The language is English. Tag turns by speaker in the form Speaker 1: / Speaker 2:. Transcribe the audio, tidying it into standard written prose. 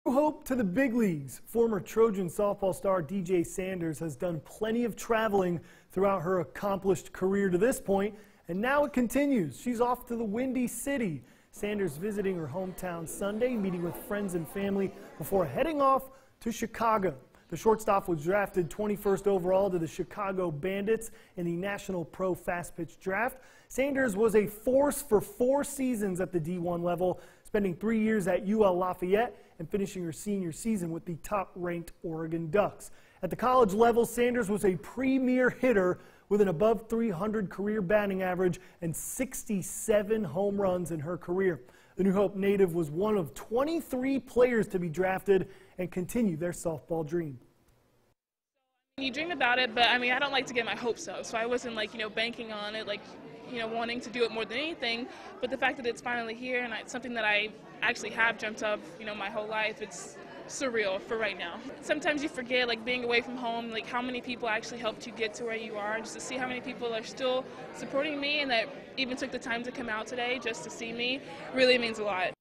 Speaker 1: Hope to the big leagues. Former Trojan softball star DJ Sanders has done plenty of traveling throughout her accomplished career to this point, and now it continues. She's off to the Windy City. Sanders visiting her hometown Sunday, meeting with friends and family before heading off to Chicago. The shortstop was drafted 21st overall to the Chicago Bandits in the National Pro Fast Pitch Draft. Sanders was a force for 4 seasons at the D1 level, spending 3 years at UL Lafayette and finishing her senior season with the top-ranked Oregon Ducks. At the college level, Sanders was a premier hitter with an above 300 career batting average and 67 home runs in her career. The New Hope native was one of 23 players to be drafted and continue their softball dream.
Speaker 2: You dream about it, but I don't like to get my hopes up, so I wasn't banking on it, wanting to do it more than anything. But the fact that it's finally here and it's something that I actually have dreamt of, my whole life, it's surreal for right now. Sometimes you forget, being away from home, how many people actually helped you get to where you are, just to see how many people are still supporting me and that even took the time to come out today just to see me really means a lot.